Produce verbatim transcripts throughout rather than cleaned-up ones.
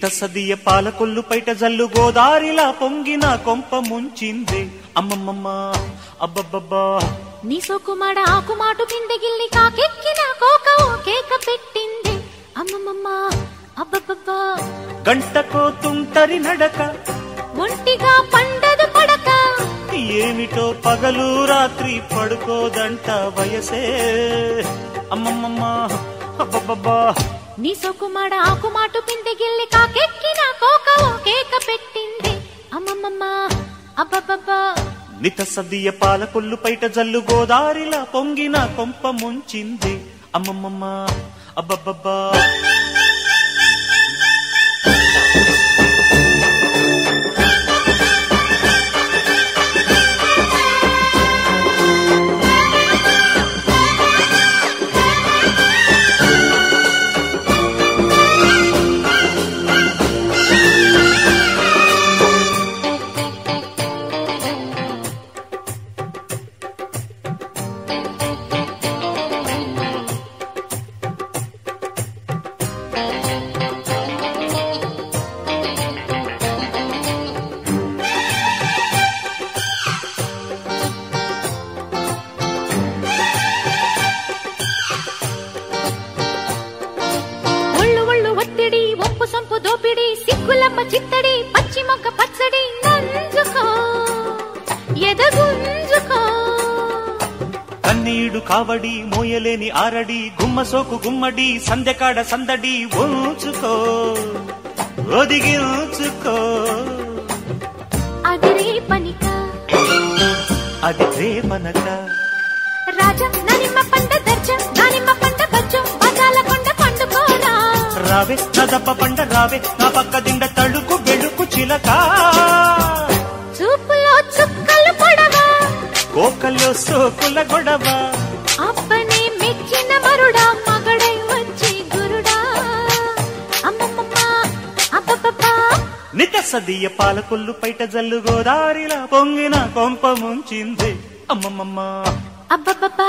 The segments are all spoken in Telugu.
నితసదియ పాలకొల్లు పైట జల్లు గోదారిలా పొంగిన కొంప ముంచిందే అమ్మమ్మమ్మ అబ్బబ్బబ్బా నీ సోకుమాడ ఆకుమాటు పిందెగిల్లి కాకెక్కిన కోక ఓ కేక పెట్టింది అమ్మమ్మమ్మ అబ్బబ్బబ్బా గంటకో తుంటరి నడక ఒంటిగా పండదు పడక ఏమిటో పగలు రాత్రి పడుకోదంట వయసే అమ్మమ్మమ్మ అబ్బబ్బబ్బా నీ సోకుమాడ ఆకుమాటు పిందెగిల్లి కాకెక్కిన కోక ఓ కేక పెట్టింది అమ్మమ్మమ్మ అబ్బబ్బబ్బా నితసదియ పాలకొల్లు పైట జల్లు గోదారిలా పొంగిన కొంప ముంచింది అమ్మమ్మమ్మ అబ్బబ్బబ్బా దోపిడి సిక్కులమ్మ చిత్తడి పచ్చి మొక్క పచ్చడి నంజుకో ఎదగుంజుకో కన్నీడు కావడి మోయలేని ఆరడి గుమ్మ సోకు గుమ్మడి సందెకాడ సందడి ఉంచుకో ఒదిగించుకో అది రేపనిక అది రేపనక రాజా ననిమ్మ పండ దర్జ దానిమ్మ పండ బజ్జం బజాల కొండ పండుకోరా రావే నదప్ప పండ రావే నా పక్క దిండ తడుకు బెడుకు చిలక చూపులో చుక్కలు పొడవా కోకల్లో సోకుల గొడవ అప్పనే మెచ్చిన మరుడా మగడై వచ్చి గురుడా అమ్మమ్మమ్మ అబ్బబ్బబ్బా నితసదియ పాలకొల్లు పైట జల్లు గోదారిలా పొంగిన కొంప ముంచింది అమ్మమ్మమ్మ అబ్బబ్బబ్బా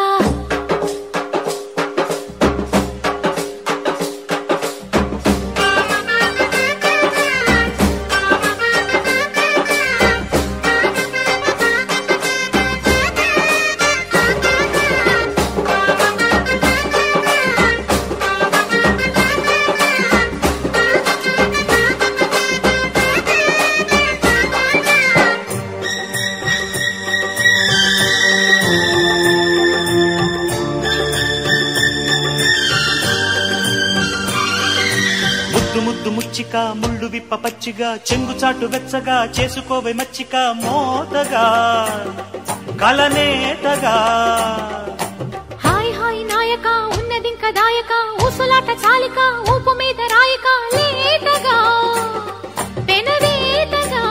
ముద్దు ముచ్చిక ముళ్ళు విప్ప పచ్చిగా చెంగుచాటు వెచ్చగా చేసుకోవే మచ్చిక మోతగా కలనేతగా హాయ్ హాయ్ నాయక ఉన్నదింక దాయక ఊసులాట చాలిక ఊపు మీద రాయక లేతగా పెనవేతగా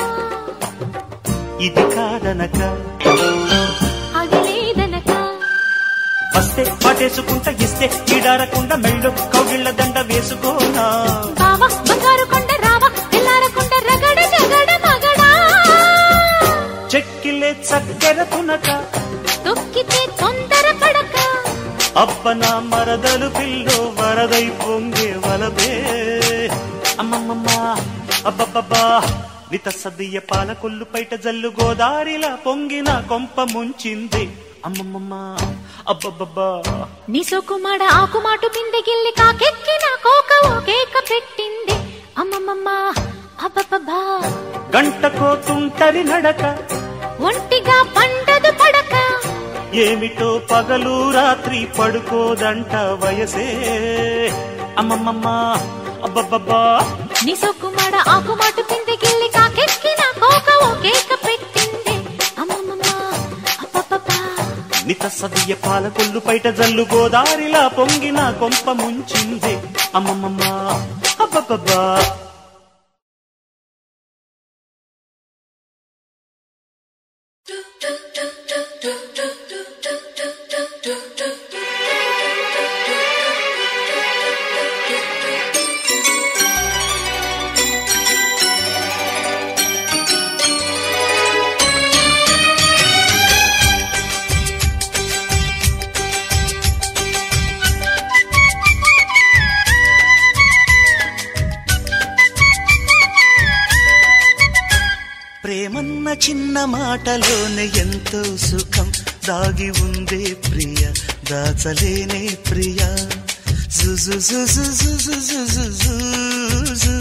ఇది కాదనక అది లేదనక వస్తే పాటేసుకుంటా ఇస్తే ఈడారకుండా మెళ్ళు కౌగిళ్ళ దండ వేసుకోనా బావా బంగారు కొండ రావా తెల్లారకుండ రగడ జగడ మగడా చెక్కిలే చక్కెర తునక తొక్కితే తొందర పడక అబ్బనా మరదలు పిల్లో వరదై పొంగే వలదే అమ్మమ్మమ్మ అబ్బబ్బబ్బా నితసదియ పాలకొల్లు పైట జల్లు గోదారిలా పొంగిన కొంప ముంచింది అమ్మమ్మమ్మ అబ్బబ్బబ్బా నీ సోకుమాడ ఆకుమాటు పిందెగిల్లి కాకెక్కిన కోక ఓ కేక పెట్టింది అమ్మమ్మమ్మ అబ్బబ్బబ్బా గంటకో తుంటరి నడక ఒంటిగా పండదు పడక ఏమిటో పగలు రాత్రి పడుకోదంట వయసే అమ్మమ్మమ్మ అబ్బబ్బబ్బా నీ సోకుమాడ ఆకుమాటు పిందెగిల్లి కాకెక్కిన కోక ఓ కేక పెట్టింది అమ్మమ్మమ్మ అబ్బబ్బబ్బా నితసదియ పాలకొల్లు పైట జల్లు గోదారిలా పొంగిన కొంప ముంచింది అమ్మమ్మమ్మ అబ్బబ్బబ్బా చిన్న మాటలోనే ఎంతో సుఖం దాగి ఉందే ప్రియ దాచలేనే ప్రియ జుజు జుజు జుజు జుజు జుజు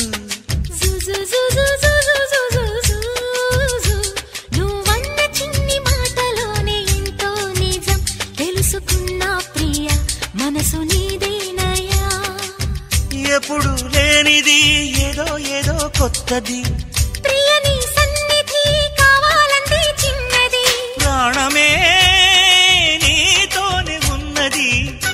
నువ్వన్న చిన్ని మాటలోనే ఎంతో నిజం తెలుసుకున్నా ప్రియ మనసు నీదేనయా ఎప్పుడు లేనిది ఏదో ఏదో కొత్తది ప్రియని సన్నిధి కావాలంటే చిన్నది ప్రాణమే నీతోనే ఉన్నది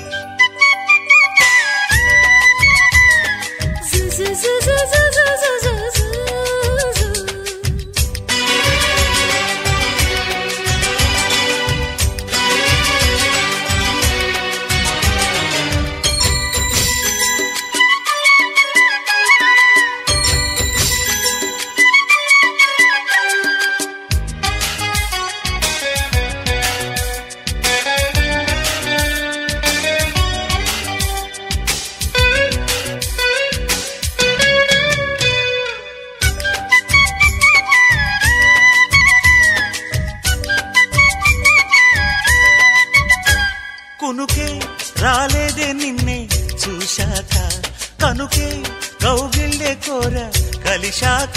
కునుకే రాలేదే నిన్నే చూశాక కనుకే కౌగిళ్ళే కోర కలిశాక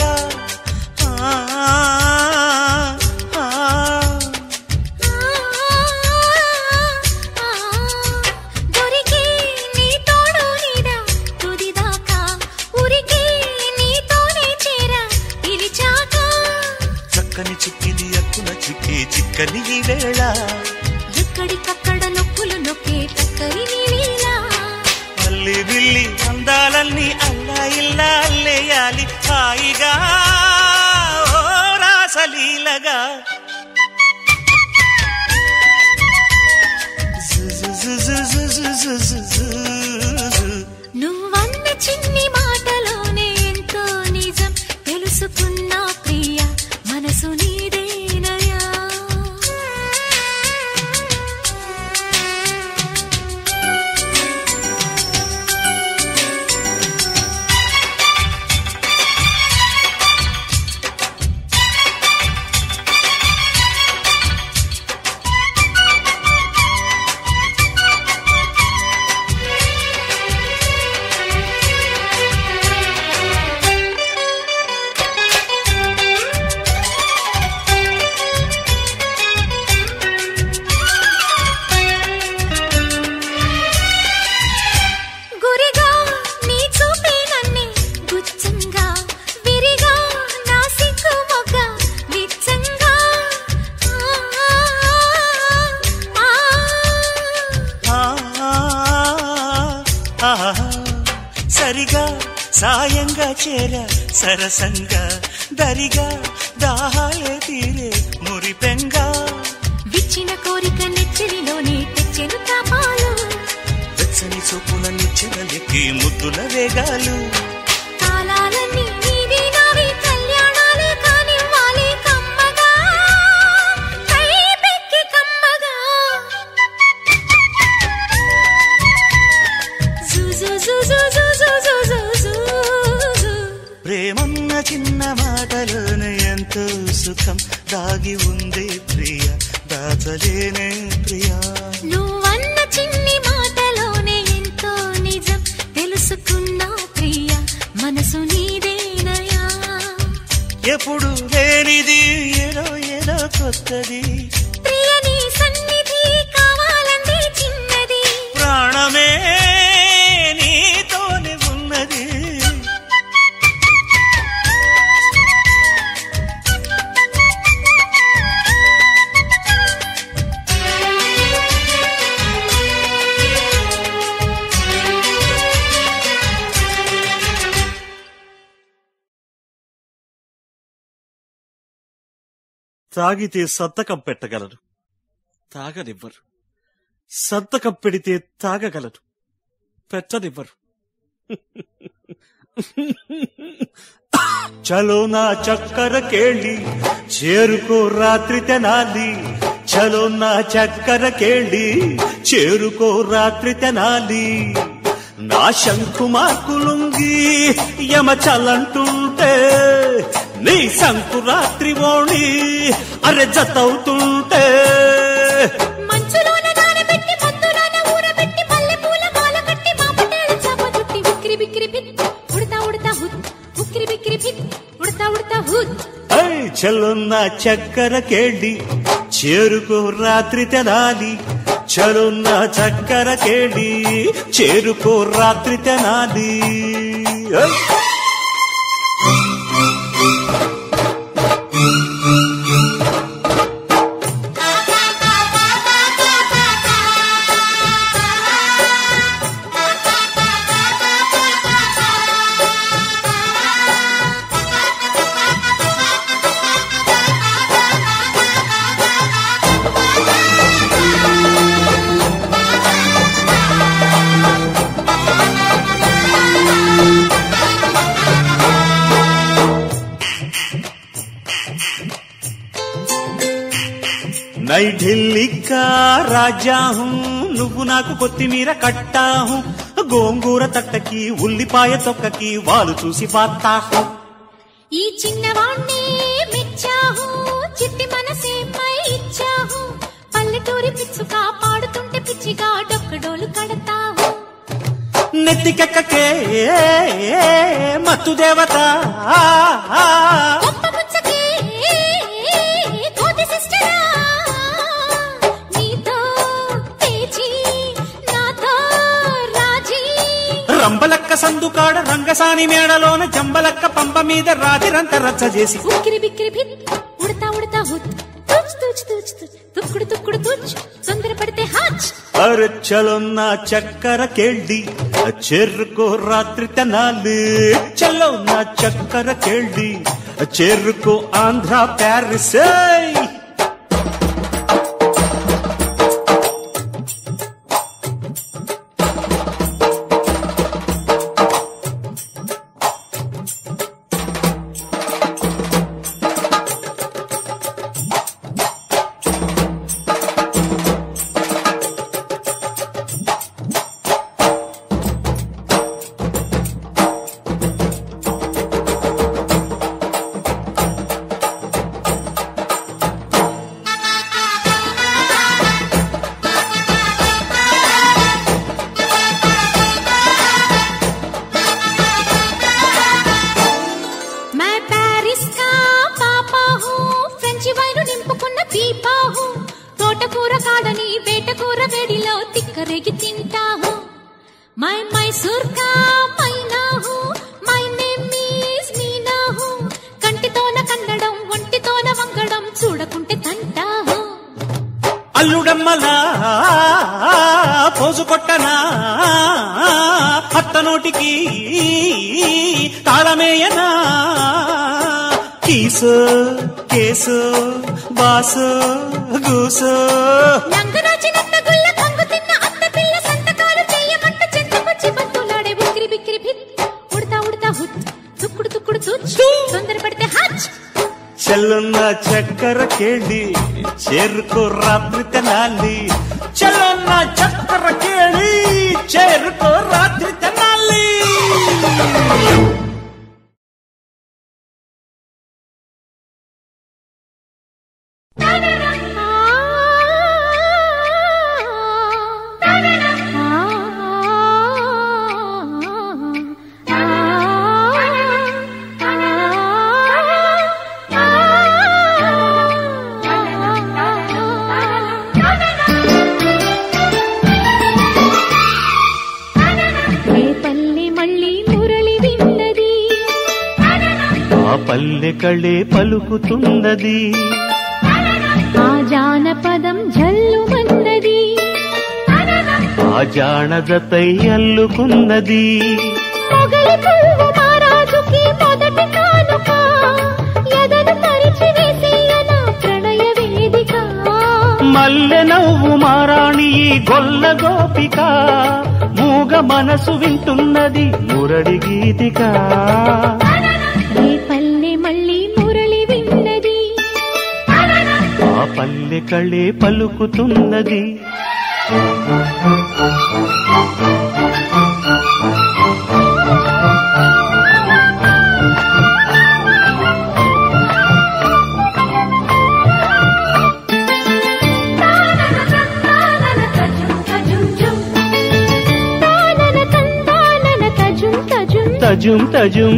దొరికే నీ తోడు నీడా తుదిదాకా ఉరికే నీతోనే చేర పిలిచాక చక్కని చిక్కిది అక్కున చిక్కి చిక్కని ఈ వేళ ఎక్కడికక్కడ నొక్కులు నొక్కే టక్కరి నీలీలా అల్లి బిల్లి అందాలన్నీ అల్లా ఇల్లా అల్లేయాలి హాయిగా ఓ రాసలీలగా నువ్వన్న చిన్ని మాటలోనే ఎంతో నిజం తెలుసుకున్నా ప్రియ మనసు నీదేనయా గురిగా నీ చూపే నన్నే గుచ్చంగా విరిగా నా సిగ్గు మొగ్గ విచ్చంగా సరిగా సాయంగా చేర సరసంగా దరిగా దాహాలే తీరే మురిపెంగా విచ్చిన కోరిక నెచ్చరిలోనే తెచ్చెను తాపాలు వెచ్చని చూపుల నిచ్చెనలెక్కి ముద్దుల వేగాలు కాలాలన్నీ నీవి నావి కళ్యాణాలే కానివ్వాలి కమ్మగా కైపెక్కి కమ్మగా ప్రేమన్న చిన్న మాటలోనే ఎంతో సుఖం దాగి ఉందే ప్రియ దాచలేనే ప్రియా నువ్వన్న చిన్ని మాటలోనే ఎంతో నిజం తెలుసుకున్నా ప్రియ మనసు నీదేనయా ఎప్పుడు లేనిది ఏదో ఏదో కొత్తది ప్రియని సన్నిధి కావాలంటే చిన్నది ప్రాణమే నీతోనే ఉన్నది తాగితే సంతకం పెట్టగలరు తాగనివ్వరు సంతకం పెడితే తాగగలరు పెట్టనివ్వరు చలో నా చక్కర కేళి చేరుకో రాత్రి తెనాలి చలో నా చక్కర కేళి చేరుకో రాత్రి తెనాలి నా శంకు మార్కులుంగి యమ చలంటుంటే నీ సంకురాత్రి ఓణి అరె జతవుతుంటే మంచులోన నానబెట్టి మత్తులోన ఊరబెట్టి మల్లె పూల మాల కట్టి మా పటేల చాప చుట్టి ఉక్కిరి బిక్కిరి పిత్ ఉడతా ఉడతా హుత్ ఉక్కిరి బిక్కిరి పిత్ ఉడతా ఉడతా హుత్ చలున్న చక్కెర కేళి చేరుకో రాత్రి తెనాలి చలున్న చక్కెర కేళి చేరుకో రాత్రి తెనాలి నై ఢిల్లీ కా రాజా హూ నువ్వు నాకు కొత్తిమీర కట్టాహు గోంగూర తట్టకి ఉల్లిపాయ తొక్కకి వాళ్ళు చూసి పాతాహు ఈ చిన్నవాణ్ణి మెచ్చాహు చిట్టి మనసే పై ఇచ్చాహు పల్లెటూరి పిచ్చుక పాడుతుంటే పిచ్చిగా డొక్కడోలు కడతాహు నెత్తికెక్కకే మత్తు దేవత రంబలక్క సందుకాడ రంగసాని మేడలోన జంబలక్క పంప మీద రాతిరంత రచ్చ చేసి ఉక్కిరి బిక్కిరి భిత్ ఉడతా ఉడతా హుత్ తుచ్ తుచ్ తుచ్ తుచ్ తుక్కుడు తుక్కుడు తుచ్ తొందర పడితే హాచ్ అరచలున్న చక్కెర కేళి చేరుకో రాత్రి తెనాలి చలున్న చక్కెర కేళి చేరుకో ఆంధ్ర ప్యారిస్ అల్లుడమ్మలా పోజు కొట్టనా అత్త నోటికి తాళమేయనా కీసో కేసో బాసో గూసో చలున్న చక్కెర కేళి చేరుకో రాత్రి తెనాలి చలున్న చక్కెర కేళి చేరుకో రాత్రి తెనాలి పల్లె కళే పలుకుతున్నది ఆ జానపదం జల్లుమన్నది ఆ జానదతై అల్లుకున్నది మొగలి పువ్వు మహారాజుకి మొదటి కానుక ఎదను పరిచి వేసేయన ప్రణయ వేదిక మల్లె నవ్వు మారాణి గొల్ల గోపిక మూగ మనసు వింటున్నది మురడి గీతిక పల్లె కళే పలుకుతున్నది తజుం తజుం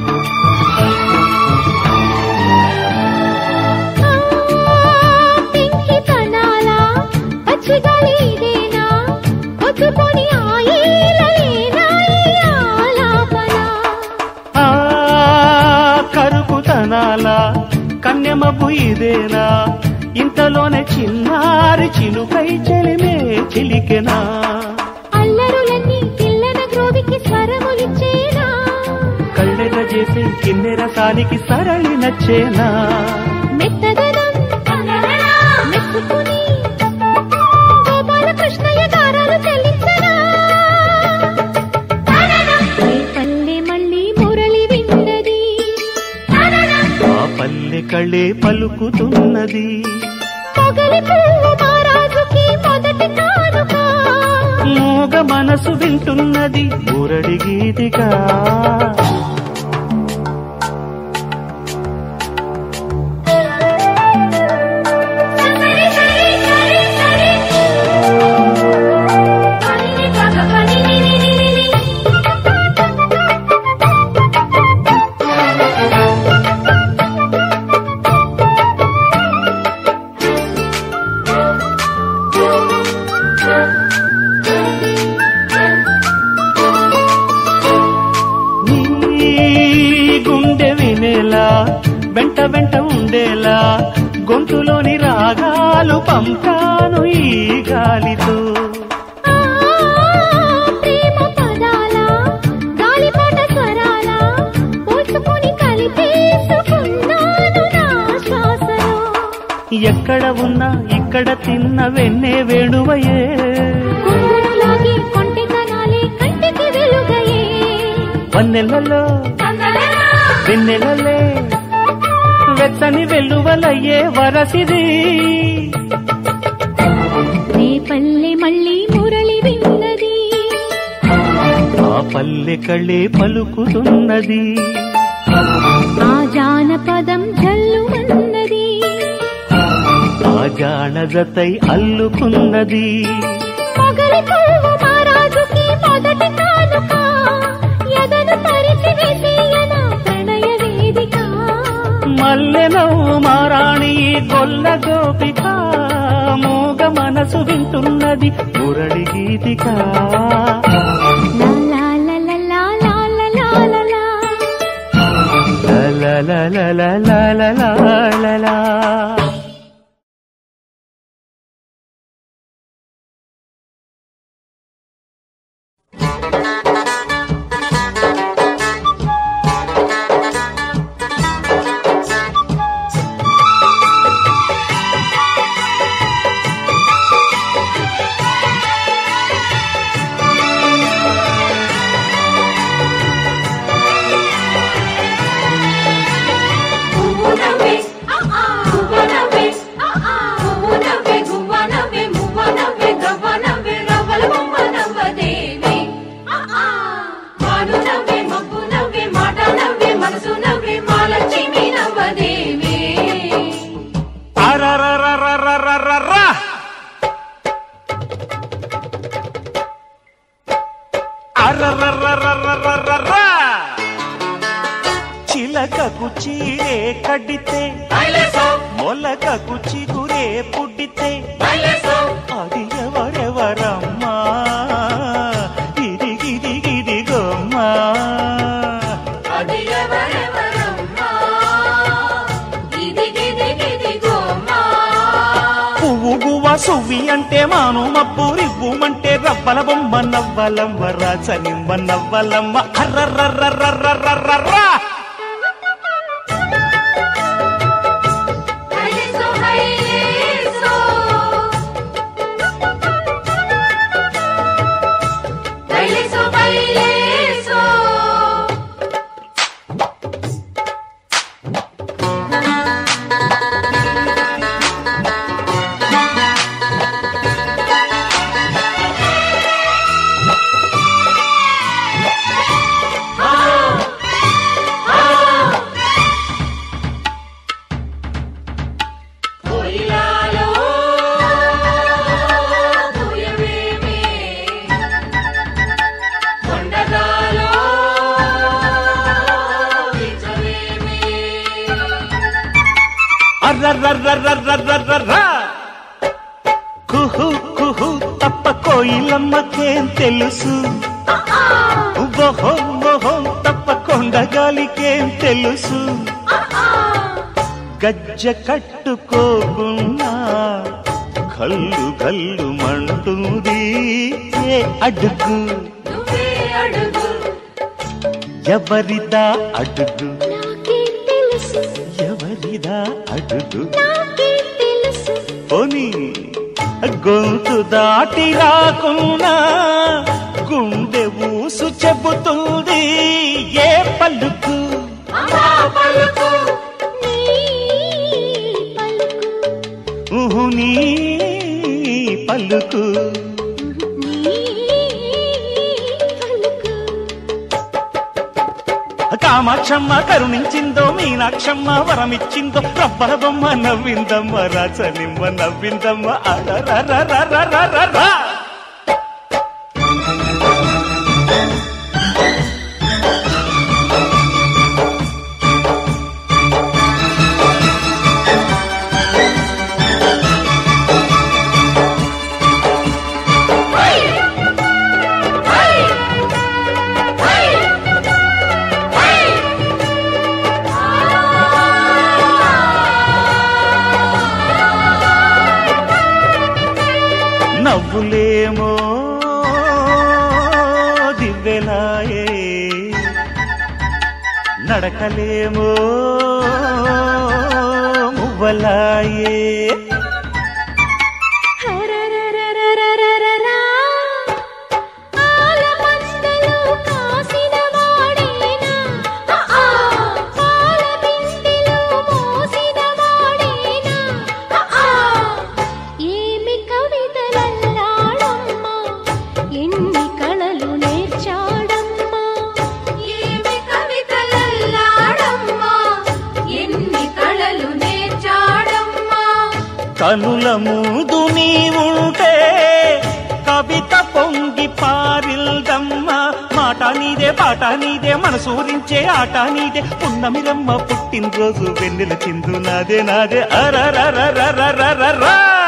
పింకి తనాలా పచ్చిగలిదేనా ఒత్తుకొని ఆయేలలేనా ఆలాపన ఆ కరుపు తనాలా కన్యమబ్బు ఇదేనా ఇంతలోనే చిన్నారి చిలుకై చెలిమే చిలికెనా అల్లరులన్నీ పిల్లన గ్రోవికి స్వరములిచ్చేనా కళ్ళెగ చేసి కిన్నెరసానికి సరళి నచ్చేనా మెత్తదనం మెచ్చుకుని గోపాలకృష్ణయ్య గారాలు చెల్లించరా పల్లె మళ్ళీ మురళి విన్నది ఆ పల్లె కళ్ళే పలుకుతున్నది మొగలి పువ్వు మహారాజుకి మొదటి కానుక మూగ మనసు వింటున్నది మురళి గీతిగా వెంట వెంట ఉండేలా గొంతులోని రాగాలు పంపాను ఈ గాలితో ప్రేమ పదాల గాలిపాట స్వరాల పోసుకొని కలిపేసుకున్నాను నా శ్వాసలో ఎక్కడ ఉన్నా ఇక్కడ తిన్న వెన్నే వేణువయే గుంగురులాగి కొంటెతనాలే కంటికి వెలుగయే వన్నెలలో వెన్నెలలే వెచ్చని వెల్లువలయ్యే వరసిది రే పల్లె మళ్ళీ మురళి విన్నది ఆ పల్లె కళ్ళే పలుకుతున్నది ఆ జానపదం జల్లుమన్నది ఆ జానజతై అల్లుకున్నది మొగలి పువ్వు మహారాజుకి మొదటి కానుక ఎదను పరిచి వేసేయన ప్రణయ వేదిక మల్లెనవ్వు మారాణి గొల్ల గోపిక మూగ మనసు వింటున్నది మురళి గీతిక లా చిలకకు చీరే కడ్డితే మొలకకు చిగురే పుట్టితే అది ఎవరెవరమ్మా ఇది గిది గిది గమ్మా పువ్వు గువ్వ సువ్వి అంటే మాను మబ్బు రివ్వుమంటే రవ్వల బొమ్మ నవ్వలమ్మ రాచనిమ్మ నవ్వలమ్మ అర్రర్రర్రర్రర్రర్రా అర్రర్రర్రర్రర్రర్రర్ర కుహు కుహు తప్ప కోయిలమ్మకేం తెలుసు మొహం మొహం తప్ప కొండగాలికేం తెలుసు గజ్జ కట్టుకోకున్నా కల్లు కల్లు మంటుంది ఏ అడుగు ఎవరిదా అడుగు ఎవరిదా అడుగు పోనీ గొంతు దాటి రాకున్నా గుండె ఊసు చెబుతుంది ఏ పలుకు ఊహు నీ పలుకు కామాక్షమ్మ కరుణించిందో మీనాక్షమ్మ వరమిచ్చిందో రబ్బల బొమ్మ నవ్విందమ్మ రాచనిమ్మ నవ్విందమ్మ అరరరరరరరర నవ్వులేమో దివ్వెలాయే నడకలేమో మువ్వలాయే కనుల ముందు నీవుంటే కవిత పొంగి పారిల్దమ్మ మాట నీదే పాట నీదే మనసూరించే ఆట నీదే పున్నమిరమ్మ పుట్టినరోజు వెన్నెల చిందు నాదే నాదే అరరరరరరరర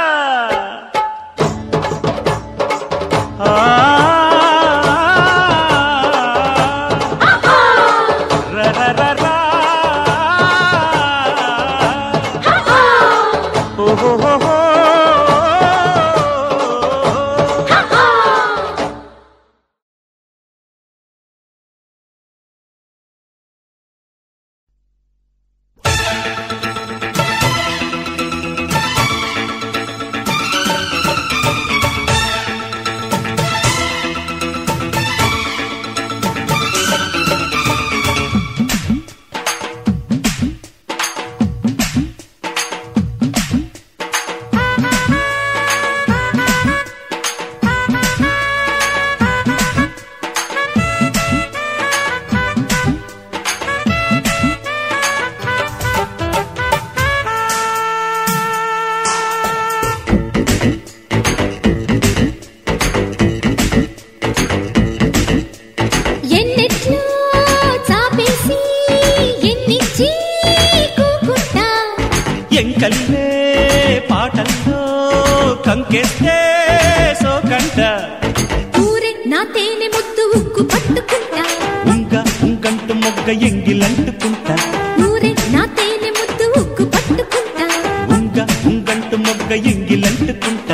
ఎంకల్లే పాటల్లో కంకెస్తే సోకంట ఊరే నా తేనె ముద్దు ఉక్కు పట్టుకుంటా ఉంగ ఉంగంటు మొగ్గ ఎంగిలంటుకుంటా ఊరే నా తేనె ముద్దు ఉక్కు పట్టుకుంటా ఉంగ ఉంగంటు మొగ్గ ఎంగిలంటుకుంటా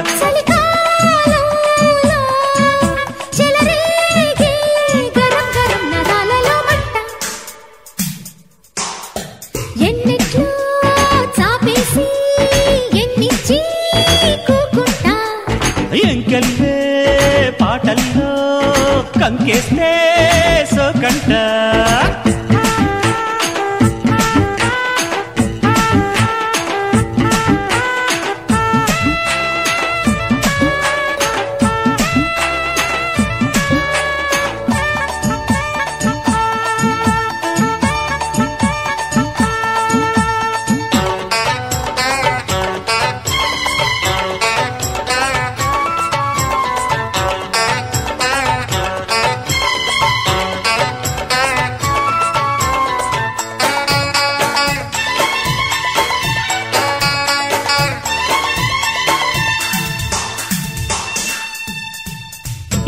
ఎంకల్లే పాటల్లో కంకేస్తే సోకంట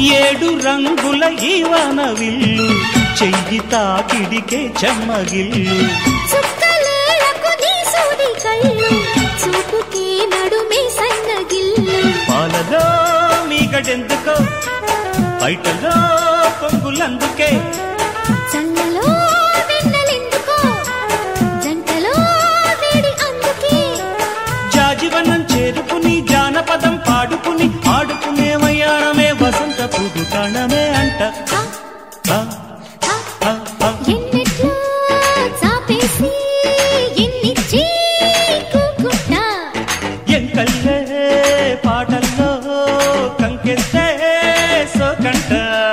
ఏడు రంగుల ఈవన విల్లు చెయ్యి తాకిడికే చెమ్మగిల్లు చుక్కలేలకు నీ సూది కళ్ళు చూపుకే నడుమే సన్నగిల్లు పాలలో మీగడెందుకో బయటలో పొంగులందుకే చల్లలో వెన్నెలెందుకో జంటలో వేడి అందుకే జాజివనం చేరుకుని జానపదం పాడుకుని ఆడుకునే వయ్యారమే వసంత పుదుతాణమే అంట ఆ, ఆ, ఆ. ఎన్నెట్లో చాపేసి ఎన్నిచ్చి కూకుంటా ఎంకల్లే పాటల్లో కంకెస్తే సోకంట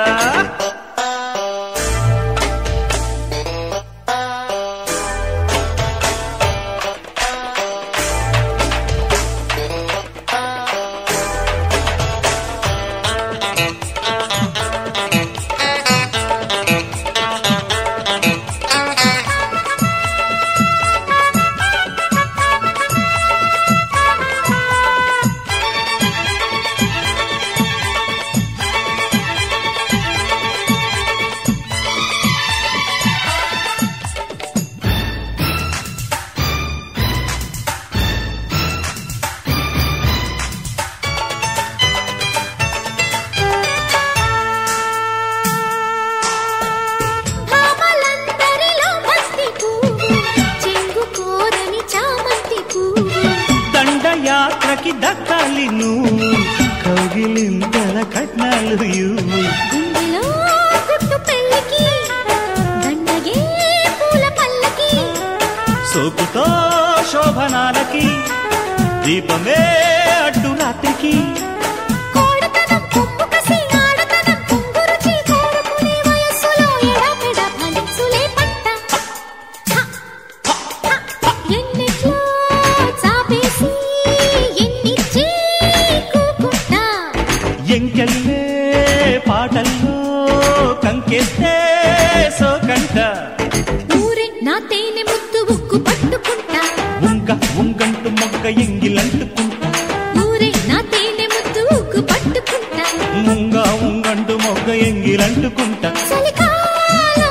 భామలందరిలో మస్తి పువ్వు చెంగు కోరని చామంతి పువ్వు దండయాత్రకి దక్కాలి నువ్వు కౌగిలింతల కట్నాలు ఇవ్వు గుండెలో గుట్టు పెళ్ళికి దండగే పూల పల్లకి సోపుతో శోభనాలకి దీపమే అడ్డు రాత్రికి కోడతనం కొమ్ము కసి ఆడతనం పొంగురుచి కోరుకునే వయస్సులో ఎడపెడ ఫలించులే పంట హ, హ, హ. ఎన్నిట్లో చాపేసి ఎన్నిచ్చి కూకుంటా ఎంకెల్లే పాటల్లో కంకెస్తే సోకంట ఊరే నా తేనె ముద్దు ఉక్కు పట్టుకుంటా ఉంగ ఉంగంటు మొగ్గ ఎంగిలంటుకుంటా ఊరే నా తేనె ముద్దు ఉక్కు పట్టుకుంటా ముంగ ఉంగంటు మొగ్గ ఎంగిలంటుకుంటా చలికాలంలో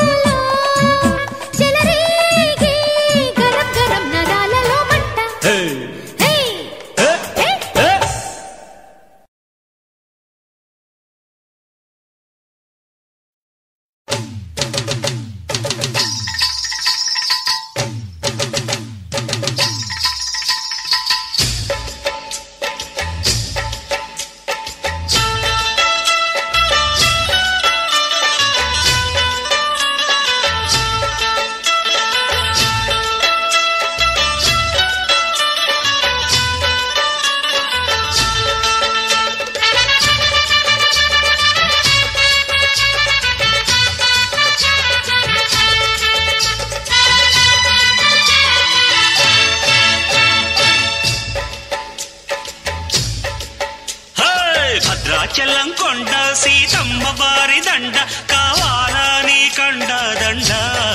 చెలరేగే గరం గరం నరాలలో మంట హే, హే హే, హే హే. భద్రాచలం కొండ సీతమ్మ వారి దండ కావాలా నీ కండ దండ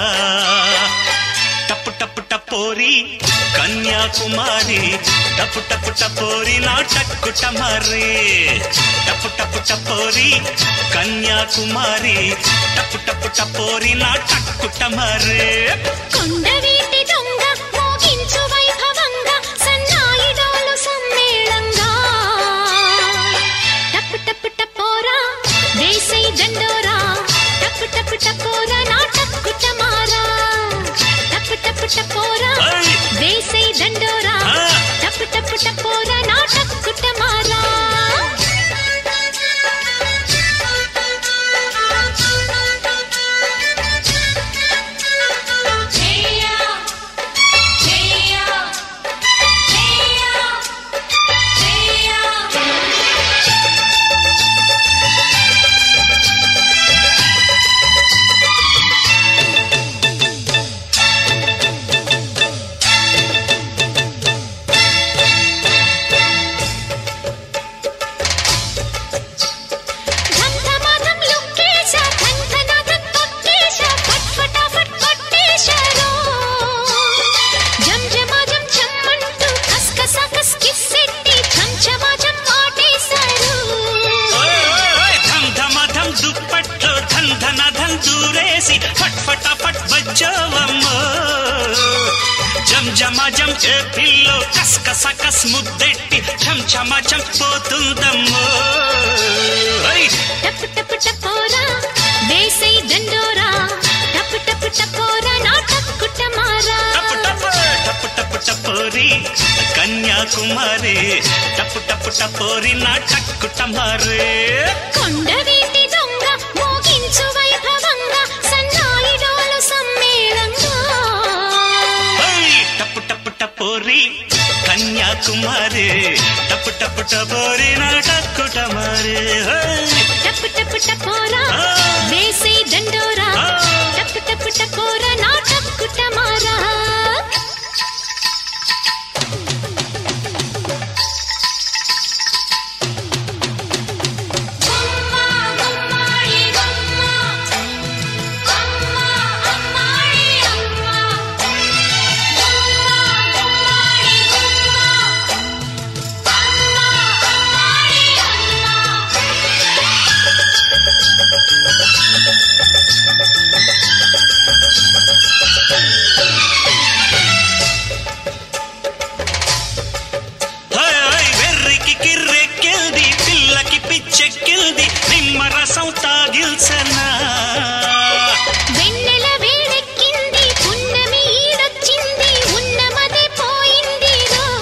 టప్పు టప్పు టపోరి కన్యాకుమారి టప్పు టప్పు టపోరి నా టక్కుట మరి టప్పు టప్పు టపోరి కన్యాకుమారి టప్పు టప్పు టపోరి నా టక్కుట మరి కొండవీటి దొంగ మోగించు వైభవంగా సన్నాయి డోలు సమ్మేళంగా టప్పు టప్పు టపోరా వేసై దండోరా టప్పు టప్పు టపోరా నా టక్కుట మారా టప్పు టప్పు టపోరా వేసై దండోరా టప్పు టప్పు టపోరా నా టక్కుట మారా Hey జమ్ జమాజం ఏ పిల్లో కస్ కస కస్ ముద్దెట్టి ఛమ్ ఛమాచం పోతుందమ్మో టప్ టప్ టపోరా వేసై దండోరా టప్ టప్ టపోరా నా టక్కుటమారా టప్ టప్ టప్ టప్ టపోరి కన్యాకుమారి టప్ టప్ టపోరి నా టక్కుటమారే కొండవీటి దొంగ మోగించు వైభవంగా సన్నాయి డోలు సమ్మేళంగా టప్ టప్ టపోరి కన్యాకుమారి టప్ టప్ టపోరి నా టక్కుటమారే టప్ టప్ టపోరా వేసై దండోరా టప్ టప్ టపోరా నా టక్కుటమారా చెక్కిల్ది నిమ్మరసం తాగిల్సనా వెన్నెల వేడెక్కింది పున్నమి ఈడొచ్చింది ఉన్నమదే పోయింది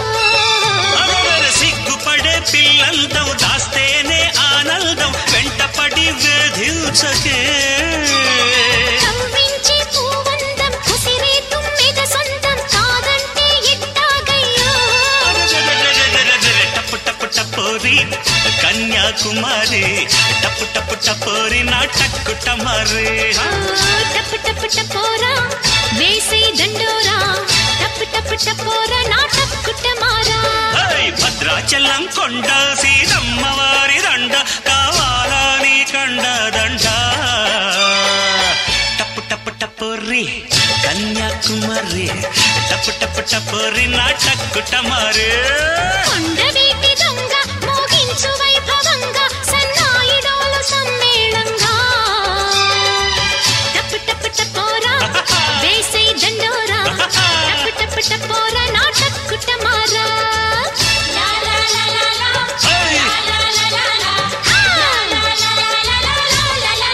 సిగ్గుపడే పిల్లల్దం దాస్తేనే ఆనందం వెంటపడి వేధించకే కవ్వించి పూవందం కుసిరే తుమ్మెద సొంతం కాదంటే ఎట్టాగయ్యో టప్ టప్ టపోరి కన్యాకుమారి టప్ టప్ టపోరి నా టక్కుటమారే టప్ టప్ టపోరా వేసై దండోరా టప్ టప్ టపోరా నా టక్కుటమారా భద్రాచలం కొండ సీతమ్మవారి దండ కావాలా నీ కండ దండ టప్ టప్ టపోరి కన్యాకుమారి టప్ టప్ టపోరి నా టక్కుటమారే కొండవీటి దొంగ మోగించు వైభవంగా సన్నాయి డోలు సమ్మేళంగా టప్ టప్ టపోరా వేసై దండోరా టప్ టప్ టపోరా నా టక్కుటమారా లా లా లా లా లా లా లా లా లా లా లా లా లా లా లా లా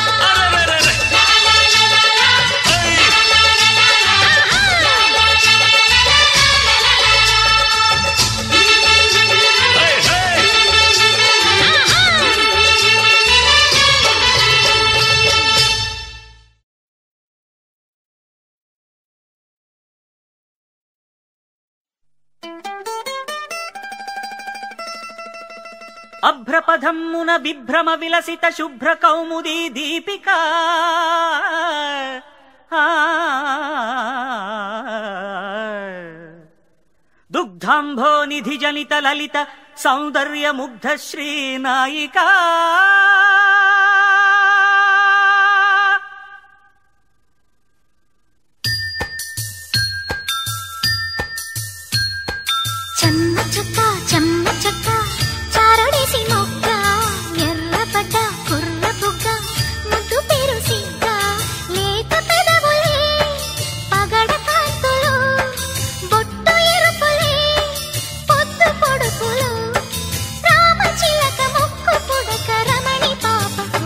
అభ్రపథమ్మున విభ్రమ విలసిత శుభ్ర కౌముదీ దీపికా దుగ్ధాంభో నిధి జనిత లలిత సౌందర్య ముగ్ధ శ్రీనాయికా చెమ్మ చెక్క చెమ్మ చెక్క చారడేసి మొక్క ఎర్రపడ్డ కుర్ర బుగ్గ ముద్దు పేరు సిగ్గ లేత పెదవులే పగడ కాంతులు బొట్టు ఎరుపులే పొద్దు పొడుపులు రామ చిలక ముక్కు పుడక రమణి పాపకు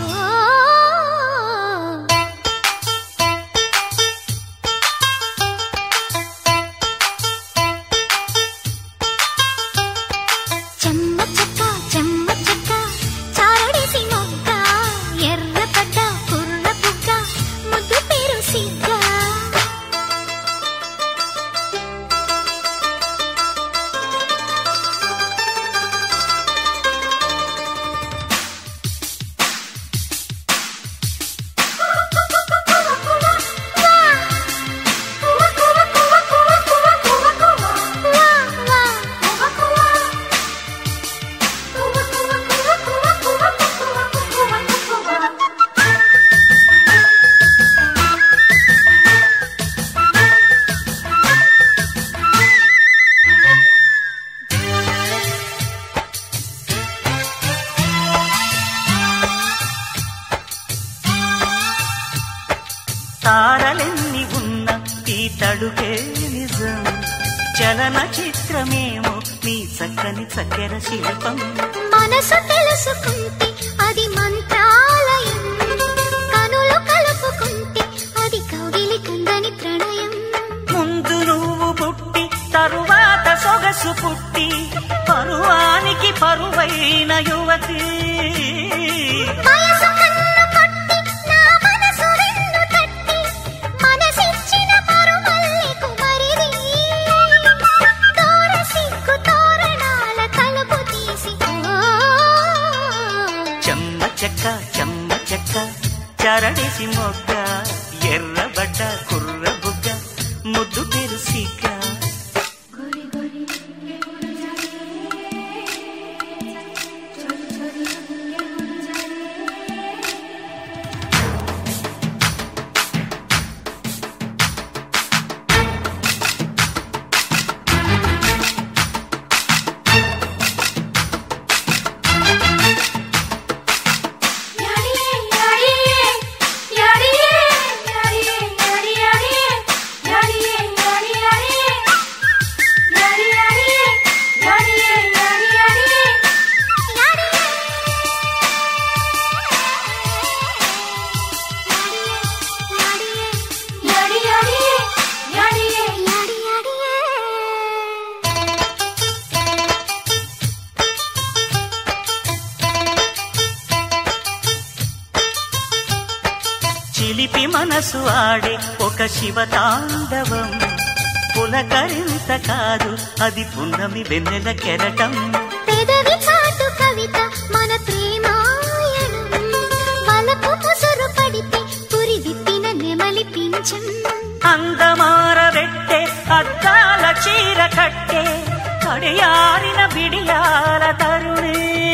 చలన చిత్రమేమో నీ చక్కని చక్కెర శిల్పం. మనసు తెలుసుకుంటే అది మంత్రాలయం, కనులు కలుపుకుంటే అది కౌగిలి కందని ప్రణయం. ముందు నువ్వు పుట్టి తరువాత సొగసు పుట్టి పరువానికి పరువైన యువతి. చెక్క చెమ్మ చెక్క చరడేసి మొగ్గ ఎర్రబడ్డ కుర్ర బుగ్గ ముద్దు తెరుసిక. చిలిపి మనసు ఆడే ఒక శివతాండవం, పులకరింత కాదు అది పున్నమి వెన్నెల కెరటం. పెదవి చాటు కవిత మన ప్రేమాయణం, వలపు ముసురు పడితే పురి విప్పిన నెమలి పింఛం. అందమారబెట్టే అద్దాల చీర కట్టే కడియారిన బిడియాల తరుణే.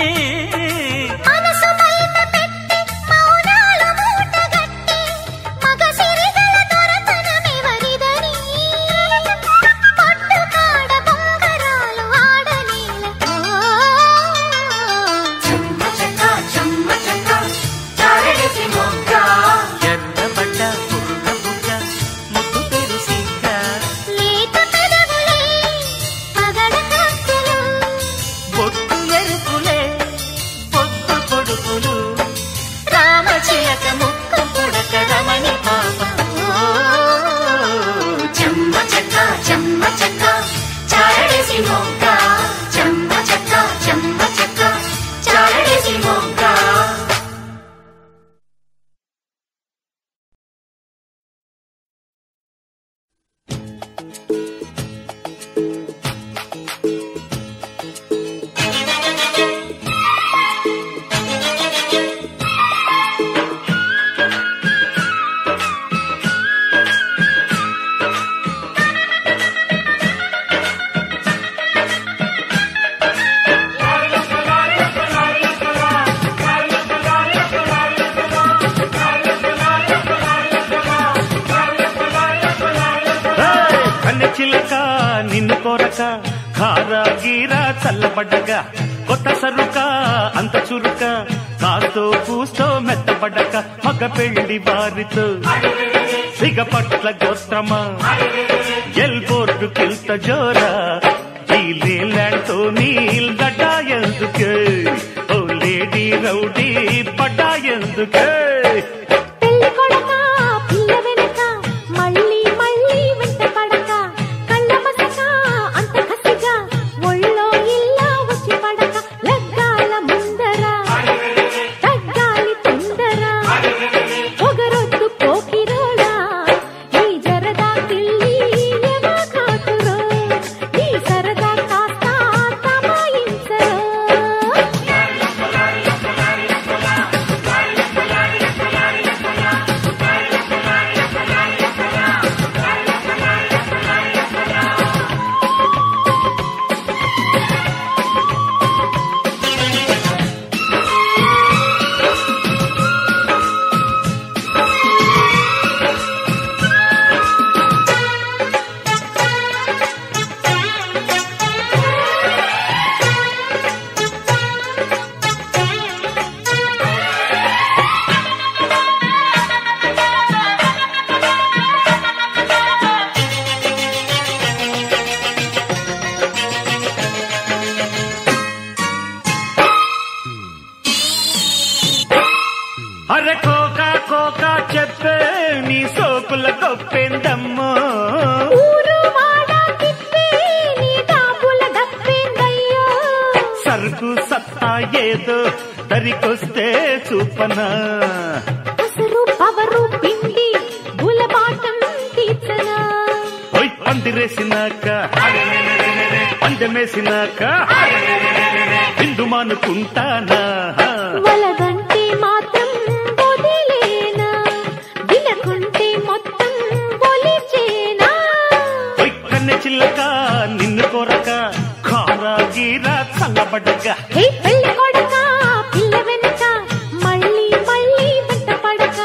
నిన్ను కోరక ఖారా గీరా చల్లబడ్డగా కొత్త సరుక అంత చురుక కాస్తో కూస్తో మెత్తబడ్డక మగ పెళ్లి వారితో సిగపట్ల గోత్రమా ఎల్బోర్డు కిల్త జోరా ఈ లేలాండ్తో నీల్ దడ్డా ఎందుకే ఓ లేడీ రౌడీ పడ్డా ఎందుకే. ఏదో దరికొస్తే చూపనా అసలు పవరు పిండి గులబాటం తీర్చనా ఓయ్ పందిరేసినాక పందెమేసినాక బిందు మానుకుంటానా వలదంటే మాత్రం వదిలేనా వినకుంటే మొత్తం ఒలిచేనా ఓయ్ కన్నె చిల్లక నిన్ను కొరక కారా గీరా చల్లబడ్డగా హే పెళ్లి కొడక పిల్ల వెనక మళ్ళీ మళ్ళీ వెంట పడక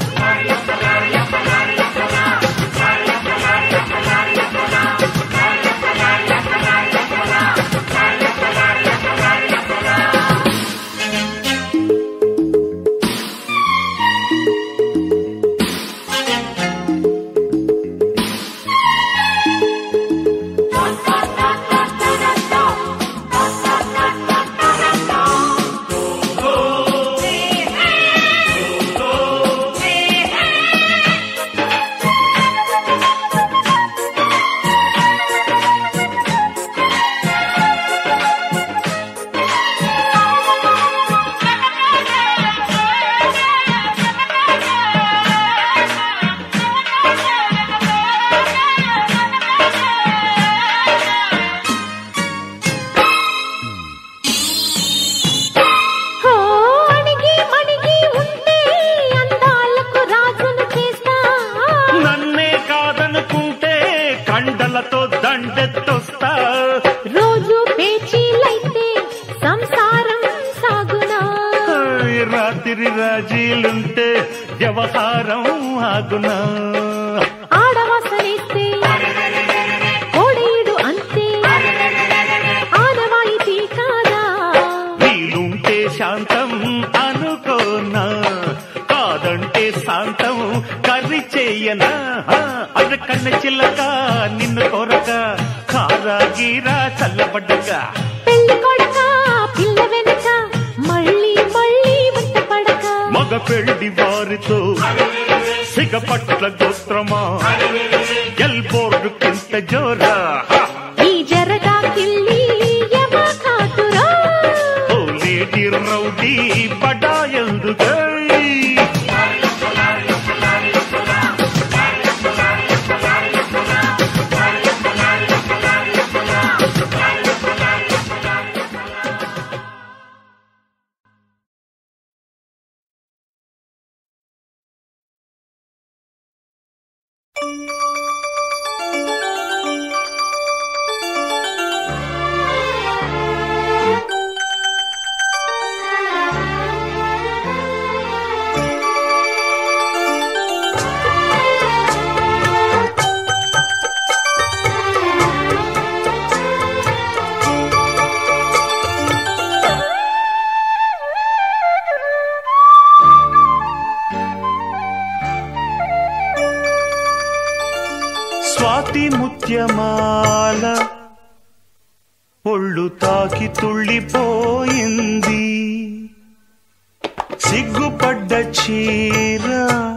కండలతో దండెత్తొస్తా రోజు పేచీలైతే సంసారం సాగునా రాత్రి రాజీలుంటే వ్యవహారం ఆగునా ఆడవాసనేస్తే కోడేయుడు అంతే ఆనవాయితీ కాదా వీలుంటే శాంతం అనుకోనా కాదంటే శాంతం కర్రీ చెయ్యనా అది కన్న చిల్లక నిన్ను కొరక కారా గీరా చల్లబడ్డగా పెళ్లి కొడక పిల్ల వెనక మళ్ళీ మళ్ళీ వెంట పడక మగ పెళ్లి వారితో సిగపట్ల గోత్రమా ఎల్బోర్డు కింత జోరా ఈ జరదా కిల్లి యమ కాతురా ఓ లేడీ రౌడీ బడాయందుగా స్వాతి ముత్యమాల ఒళ్ళు తాకి తుళ్ళిపోయింది సిగ్గుపడ్డ చీర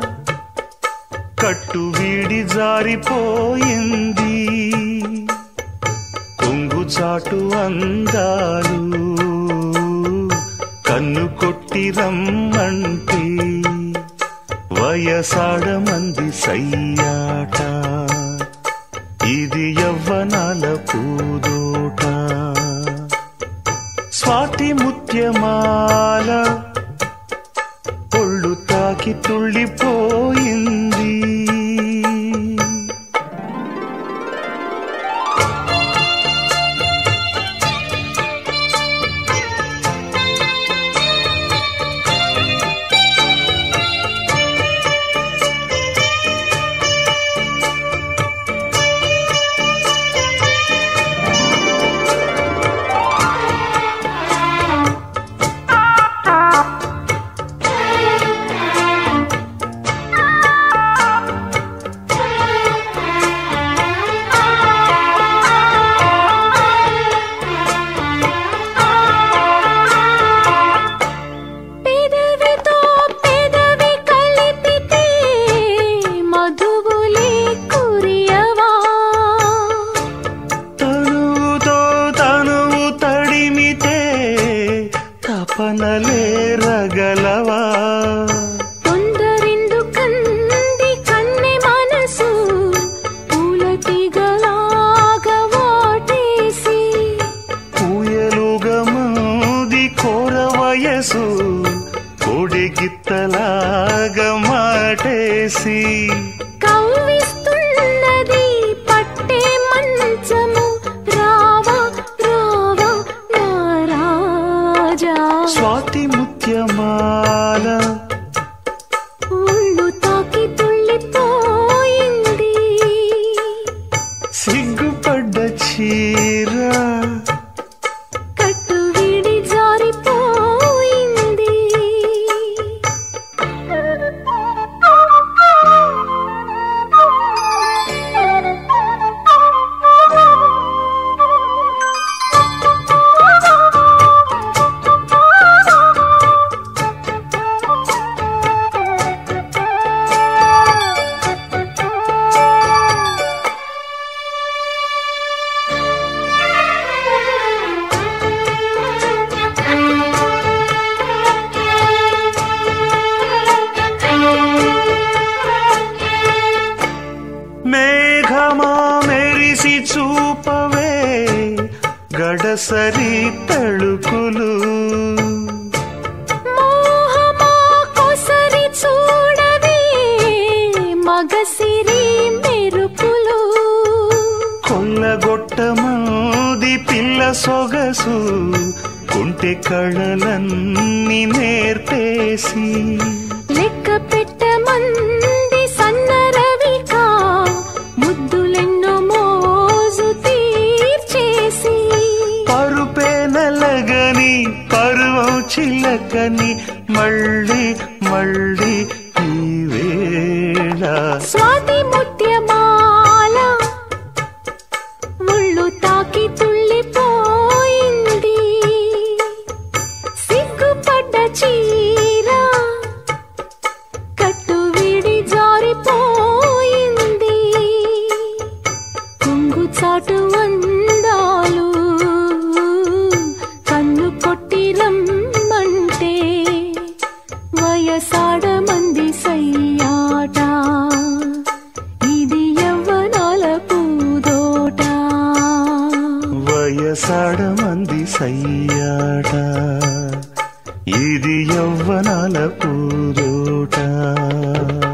కట్టు వీడి జారిపోయింది కొంగు చాటు అందాలు కన్ను కొట్టి రమ్మంటే వయసాడమంది సయ్యాట ఇది యవ్వనాల పూదోట స్వాతి ముత్యమాల ఒళ్ళు తాకి తుళ్ళిపోయింది చీరా కట్టు విడి జారిపోయింది మేఘమా మెరిసి చూపవే గడసరి తళుకులు మోహమా కొసరి చూడవే మగసిరి మెరుపులు కొల్లగొట్టమోది పిల్ల సొగసు కుంటె కళలన్నీ నేర్పేసి లెక్క పెట్టమంది సన్నరవికా ముద్దులెన్నో మోజు తీర్చేసి పరుపే నలగని పరువం చిలకని మళ్ళీ మళ్ళీ ఈ వేళ స్వాతి ముత్యమాల ముళ్ళు తాకి తుళ్ళిపోయింది సిగ్గుపడ్డ చీర కట్టు విడి జారిపోయింది కొంగు చాటు అందాలు కన్ను కొట్టి రమ్మంటే వయసాడమంది సయ్యాట ఇది యవ్వనాల పూదోట వయసాడమంది సయ్యాట ఇది యవ్వనాల పూదోట